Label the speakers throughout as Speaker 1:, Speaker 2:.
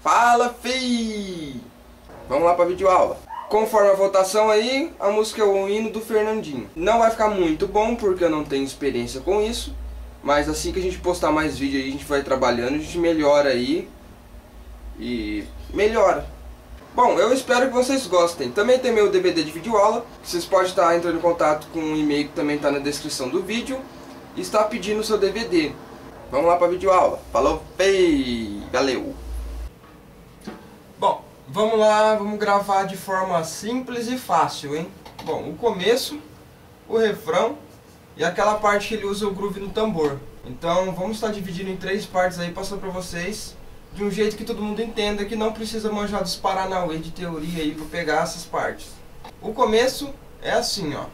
Speaker 1: Fala, fi! Vamos lá pra videoaula. Conforme a votação aí, a música é o hino do Fernandinho. Não vai ficar muito bom porque eu não tenho experiência com isso, mas assim que a gente postar mais vídeo aí, a gente vai trabalhando, a gente melhora aí e melhora. Bom, eu espero que vocês gostem. Também tem meu DVD de videoaula, que vocês podem estar entrando em contato com um e-mail que também está na descrição do vídeo e está pedindo o seu DVD. Vamos lá para a videoaula. Falou, fei! Valeu! Bom, vamos lá, vamos gravar de forma simples e fácil, hein? Bom, o começo, o refrão e aquela parte que ele usa o groove no tambor. Então vamos estar dividindo em 3 partes aí, passando para vocês de um jeito que todo mundo entenda, que não precisa manjar dos paranauê de teoria aí para pegar essas partes. O começo é assim, ó.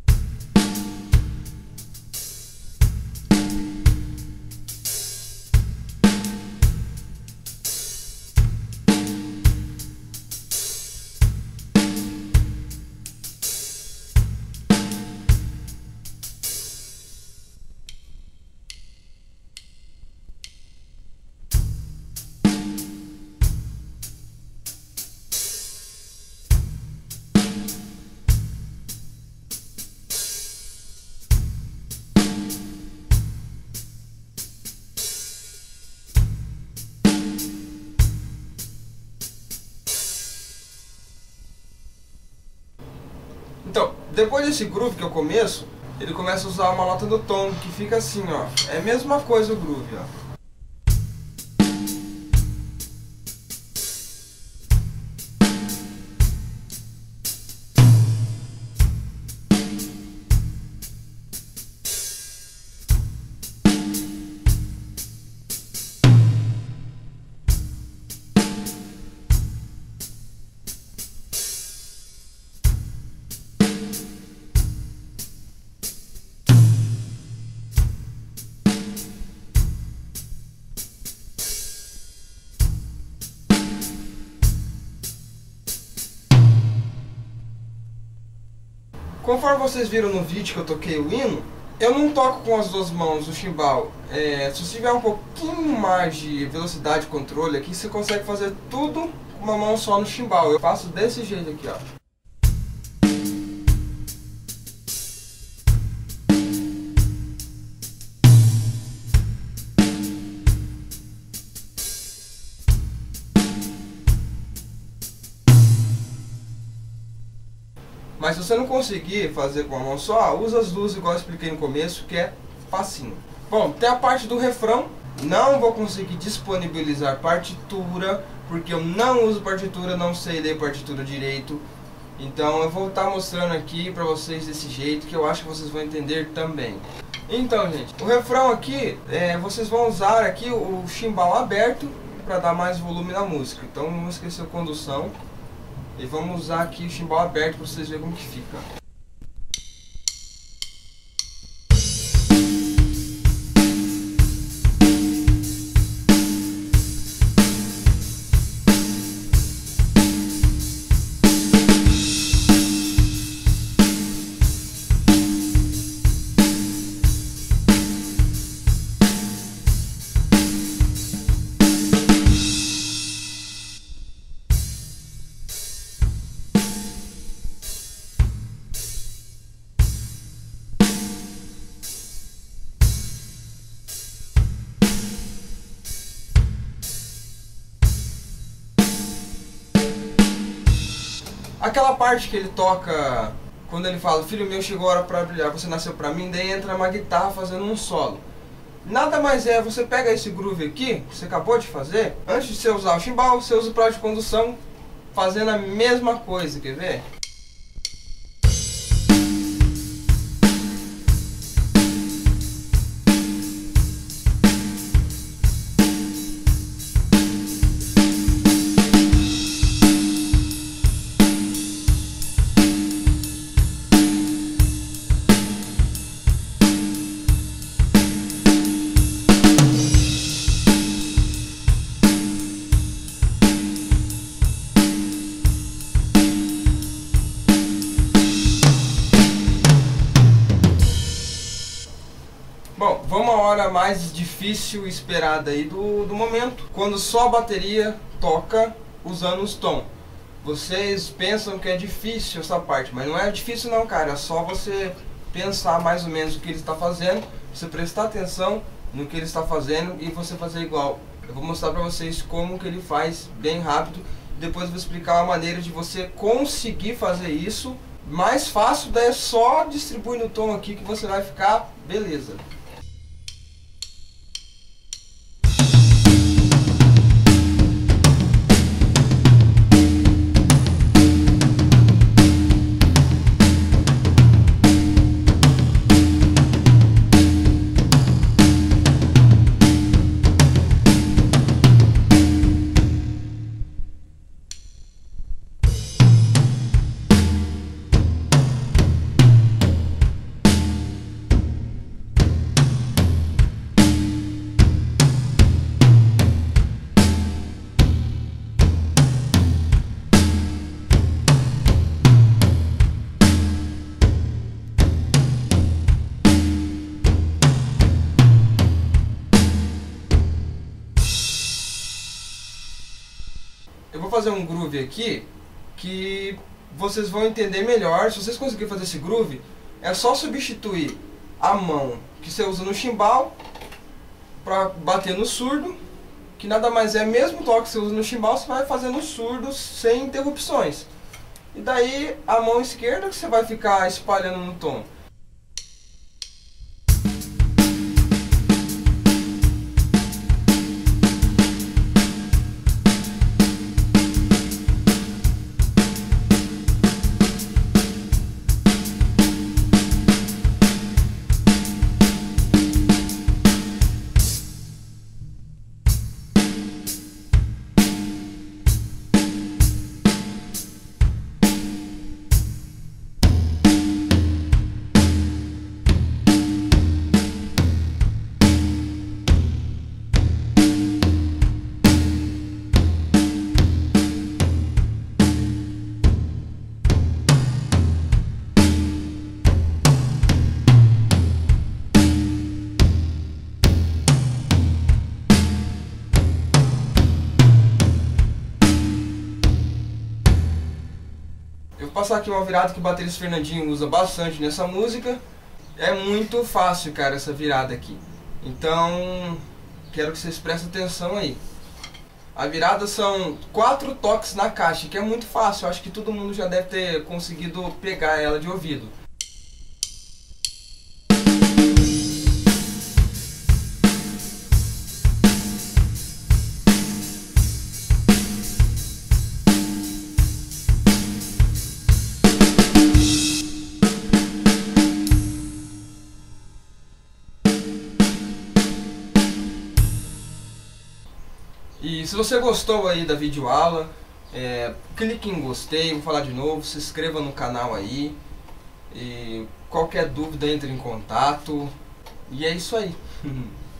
Speaker 1: Então, depois desse groove que eu começo, ele começa a usar uma nota do tom, que fica assim, ó. É a mesma coisa o groove, ó. Conforme vocês viram no vídeo que eu toquei o hino, eu não toco com as 2 mãos o chimbal. Se você tiver um pouquinho mais de velocidade de controle aqui, você consegue fazer tudo com uma mão só no chimbal. Eu faço desse jeito aqui, ó. Mas se você não conseguir fazer com a mão só, usa as 2 igual eu expliquei no começo, que é facinho. Bom, tem a parte do refrão. Não vou conseguir disponibilizar partitura, porque eu não uso partitura, não sei ler partitura direito. Então eu vou estar mostrando aqui pra vocês desse jeito, que eu acho que vocês vão entender também. Então, gente, o refrão aqui, vocês vão usar aqui o chimbal aberto para dar mais volume na música. Então vamos esquecer a condução. E vamos usar aqui o chimbal aberto para vocês verem como que fica. Aquela parte que ele toca, quando ele fala, filho meu, chegou a hora pra brilhar, você nasceu pra mim, daí entra uma guitarra fazendo um solo. Nada mais é, você pega esse groove aqui, que você acabou de fazer, antes de você usar o chimbal, você usa o pedal de condução fazendo a mesma coisa, quer ver? hora mais difícil e esperada aí do momento, quando só a bateria toca usando os tons. Vocês pensam que é difícil essa parte, mas não é difícil não, cara. É só você pensar mais ou menos o que ele está fazendo, você prestar atenção no que ele está fazendo e você fazer igual. Eu vou mostrar pra vocês como que ele faz bem rápido. Depois eu vou explicar uma maneira de você conseguir fazer isso mais fácil. Daí é só distribuir no tom aqui que você vai ficar beleza. Eu vou fazer um groove aqui que vocês vão entender melhor. Se vocês conseguirem fazer esse groove, é só substituir a mão que você usa no chimbal para bater no surdo, que nada mais é mesmo toque que você usa no chimbal, você vai fazer no surdo sem interrupções. E daí a mão esquerda que você vai ficar espalhando no tom. Eu vou passar aqui uma virada que o baterista Fernandinho usa bastante nessa música. É muito fácil, cara, essa virada aqui. Então, quero que vocês prestem atenção aí. A virada são 4 toques na caixa, que é muito fácil. Eu acho que todo mundo já deve ter conseguido pegar ela de ouvido. E se você gostou aí da videoaula, clique em gostei, vou falar de novo, se inscreva no canal aí. E qualquer dúvida entre em contato. E é isso aí.